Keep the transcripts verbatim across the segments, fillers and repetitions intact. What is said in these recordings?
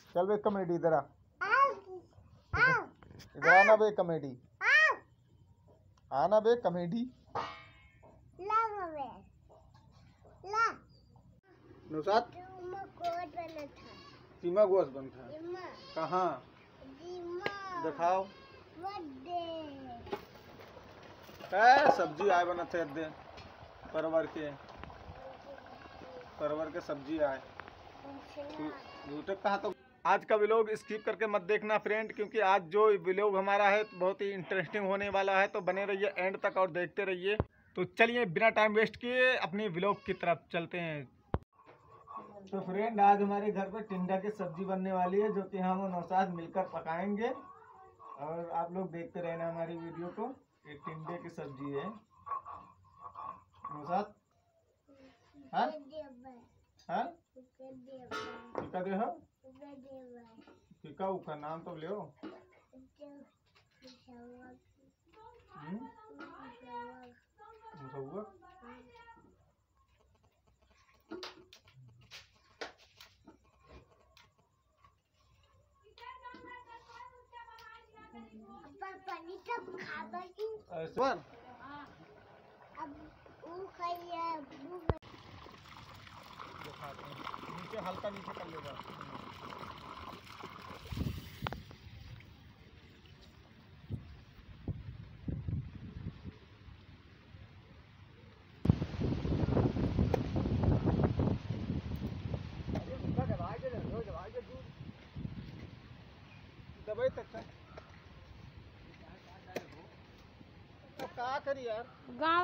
चल बे कॉमेडी इधर आ, इधर आना बे कॉमेडी, आना बे कॉमेडी। नुसात सीमा गोश्त बनता है कहाँ? दिखाओ। ए सब्जी आए बनते दे परवर के परवर के सब्जी आए यूट्यूब कहा। तो आज का व्लॉग स्किप करके मत देखना फ्रेंड, क्योंकि आज जो व्लॉग हमारा है बहुत ही इंटरेस्टिंग होने वाला है, तो बने रहिए एंड तक और देखते रहिए। तो चलिए बिना टाइम वेस्ट किए अपनी व्लॉग की तरफ चलते हैं। तो फ्रेंड आज हमारे घर पे टिंडा की सब्जी बनने वाली है, जो कि हम और नौशाद मिलकर पकाएंगे और आप लोग देखते रहना हमारी वीडियो को। ये टिंडे की सब्जी है नौशाद। हाँ हाँ किका दे हो किका उका नाम तो ले हो। नीचे हल्का नीचे कर लेगा। दबाई तक तो क्या करी यार गाँव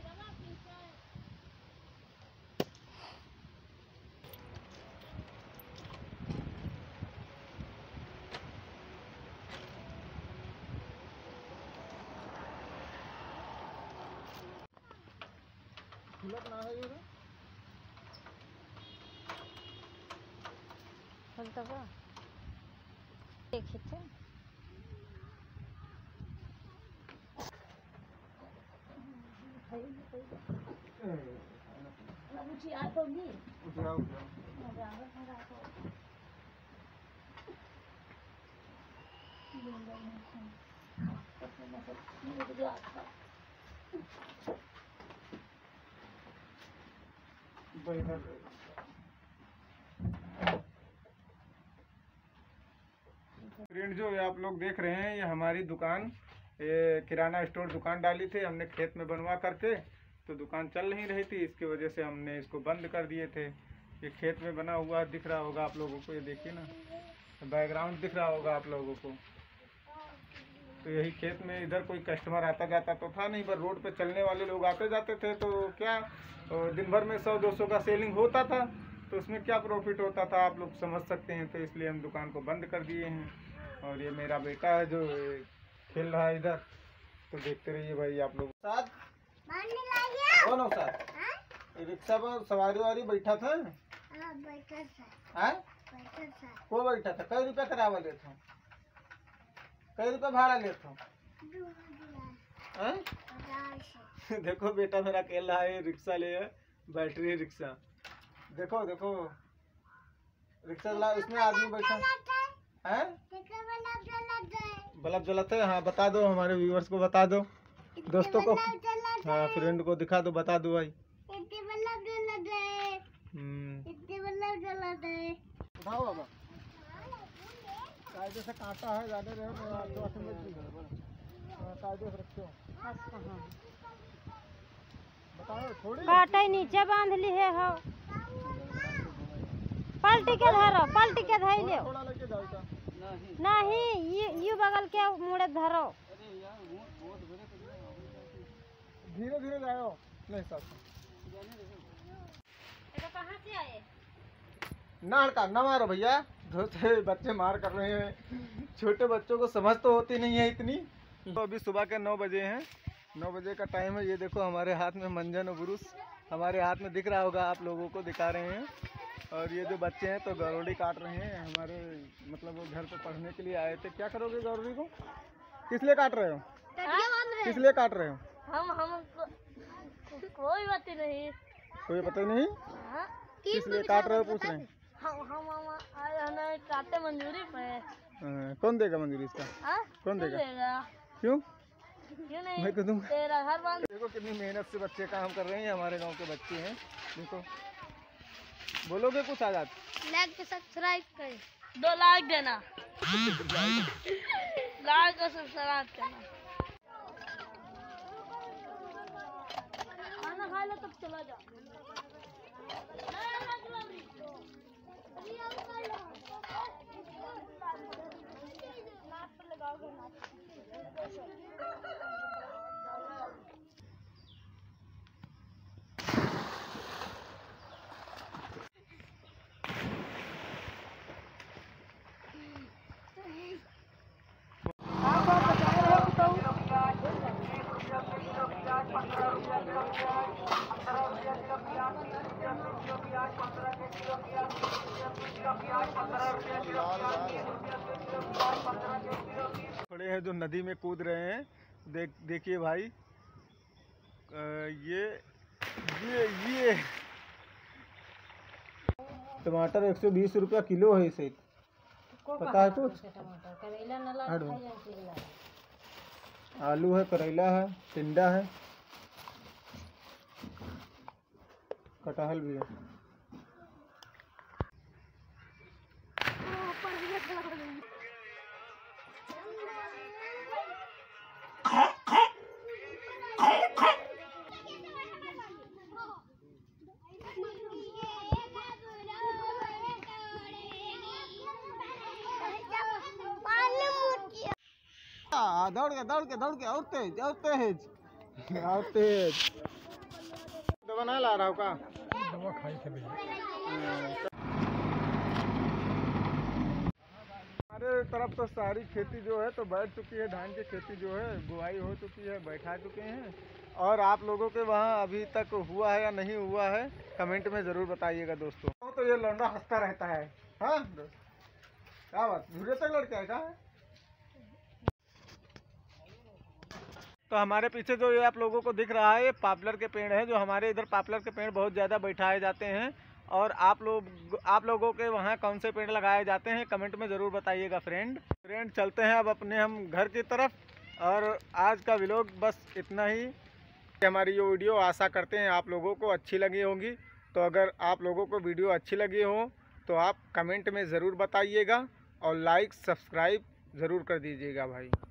खुलत ना है ये खुलता का देखे थे मुझे आ तो नहीं उठाओ फ्रेंड जो ये आप लोग देख रहे हैं, ये हमारी दुकान, ये किराना स्टोर दुकान डाली थी हमने खेत में बनवा करके, तो दुकान चल नहीं रही थी, इसकी वजह से हमने इसको बंद कर दिए थे। ये खेत में बना हुआ दिख रहा होगा आप लोगों को, ये देखिए ना बैकग्राउंड दिख रहा होगा आप लोगों को। तो यही खेत में इधर कोई कस्टमर आता जाता तो था नहीं, पर रोड पे चलने वाले लोग आते जाते थे, तो क्या तो दिन भर में सौ दो सौ का सेलिंग होता था, तो उसमें क्या प्रॉफिट होता था आप लोग समझ सकते हैं। तो इसलिए हम दुकान को बंद कर दिए हैं। और ये मेरा बेटा है जो खेल रहा है इधर, तो देखते रहिए भाई आप लोग। साथ कौन हो साथ? रिक्शा पर सवारी वारी बैठा था? बैठा था। को बैठा था? कई रुपया करावा लेते हो? कई रुपया भाड़ा लेते हो? देखो बेटा मेरा खेल रहा है, रिक्शा ले है, बैटरी रिक्शा। देखो देखो रिक्शा ला, इसमें आदमी बैठा है। बल्ब जलाते है? हाँ बता दो हमारे व्यूअर्स को, बता दो दोस्तों को, हाँ फ्रेंड को दिखा दो, बता दो भाई। उठाओ बाबा, कायदे से कांटा है, ज्यादा रहे कायदे से रखो। बताओ थोड़ी कांटा नीचे बांध ली है हो, पलटी के धरो, पलटी के धर लो। थोड़ा लेके जाओ नहीं, ये यू बगल के मुड़े धरो, धीरे धीरे जाओ। नहीं साथ कहाँ से आए ना हड़का ना मारो भैया, बच्चे मार कर रहे हैं, छोटे बच्चों को समझ तो होती नहीं है इतनी। तो अभी सुबह के नौ बजे हैं, नौ बजे का टाइम है। ये देखो हमारे हाथ में मंजन और ब्रुश हमारे हाथ में दिख रहा होगा, आप लोगों को दिखा रहे हैं। और ये जो बच्चे हैं तो गौरवड़ी काट रहे हैं, हमारे मतलब वो घर पे पढ़ने के लिए आए थे। क्या करोगे गौरवड़ी को? किस लिए काट रहे हो? किस लिए काट रहे हो? हम हम कोई बात नहीं, कोई पता नहीं किस लिए काट रहे हो पूछ रहे हैं। हम हम हम आए हमें काटे मंजूरी पे। हाँ, कौन देगा मंजूरी इसका? हाँ? कौन देगा? देगा? क्यों? क्यों नहीं? मैं तो दूंगा। तेरा घर बंद। देखो कितनी मेहनत से बच्चे काम कर रहे हैं, हमारे गांव के बच्चे हैं। देखो, बोलोगे कुछ आजाद? लाइक के सब्सक्राइब कर, दो लाइक देना। लाइक और सब्सक्राइब करना। खाना खा लो तब चला जा। खड़े हैं जो नदी में कूद रहे हैं। देख देखिए भाई, आ, ये ये ये टमाटर एक सौ बीस रुपया किलो है इसे, पता है कुछ? आलू है, करेला है, टिंडा है, कटहल भी है। दौड़ के दौड़ के दौड़ के और तेज और तेज और तेज। दवा ना ला रहा हो का? दवा खाई थे भैया। हमारे तरफ तो सारी खेती जो है तो बैठ चुकी है, धान की खेती जो है बुआई हो चुकी है, बैठा चुके हैं। और आप लोगों के वहाँ अभी तक हुआ है या नहीं हुआ है, कमेंट में ज़रूर बताइएगा दोस्तों। तो ये लौंडा हंसता रहता है। हाँ क्या बात, झूठे तक लड़का है क्या? तो हमारे पीछे जो ये आप लोगों को दिख रहा है, ये पॉपुलर के पेड़ है। जो हमारे इधर पॉपुलर के पेड़ बहुत ज़्यादा बैठाए जाते हैं। और आप लोग आप लोगों के वहाँ कौन से पेड़ लगाए जाते हैं, कमेंट में ज़रूर बताइएगा फ्रेंड। फ्रेंड चलते हैं अब अपने हम घर की तरफ। और आज का व्लॉग बस इतना ही। हमारी ये वीडियो आशा करते हैं आप लोगों को अच्छी लगी होंगी। तो अगर आप लोगों को वीडियो अच्छी लगी हो तो आप कमेंट में ज़रूर बताइएगा और लाइक सब्सक्राइब ज़रूर कर दीजिएगा भाई।